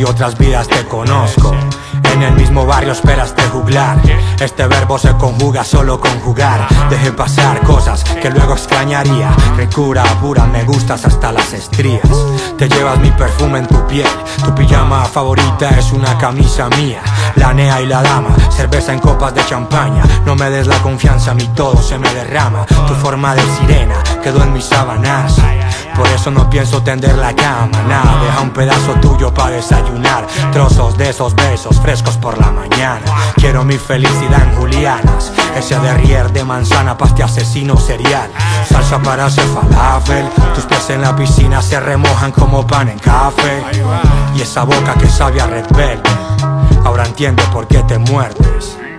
otras vidas te conozco. En el mismo barrio esperas de juglar. Este verbo se conjuga solo con jugar. Dejé pasar cosas que luego extrañaría. Ricura pura, me gustas hasta las estrías. Te llevas mi perfume en tu piel. Tu pijama favorita es una camisa mía. La nea y la dama, cerveza en copas de champaña. No me des la confianza, a mí todo se me derrama. Tu forma de sirena quedó en mis sábanas. Por eso no pienso tender la cama, nada. Deja un pedazo tuyo para desayunar. Trozos de esos besos frescos por la mañana. Quiero mi felicidad en julianas. Ese derrier de manzana, paste asesino serial. Salsa para hacer falafel. Tus pies en la piscina se remojan como pan en café. Y esa boca que sabe a Red Velvet. Ahora entiendo por qué te muerdes.